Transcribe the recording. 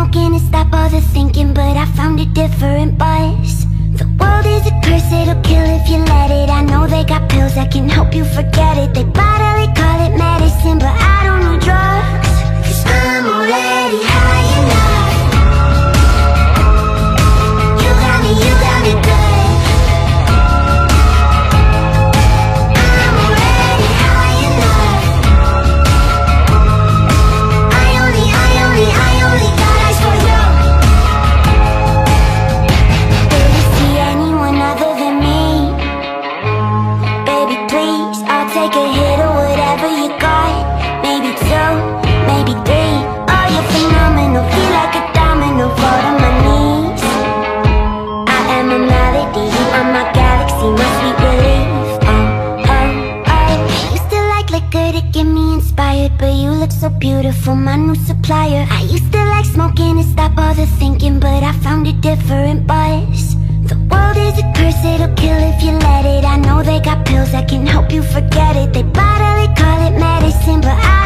smoking and stop all the thinking, but I found a different buzz. The world is a curse, it'll kill if you let it. I know they got pills that can help you forget it. They bodily call it medicine, but I don't need drugs, 'cause I'm already high enough. You got me good. I'm already high enough. I only got eyes for you. Did you see anyone other than me? Baby, please, I'll take a hit of whatever you got. Maybe two, maybe three. Oh, you're phenomenal, feel like a domino, fall to my knees. I am a melody, you are my galaxy, my sweet relief. You still like liquor to get me inspired, but you look so beautiful, my new supplier. I used to like smoking and stop all the thinking, but I found a different buzz. The world is a curse, it'll kill if you let it. I know they got pills that can help you forget it. They bodily call it medicine, but I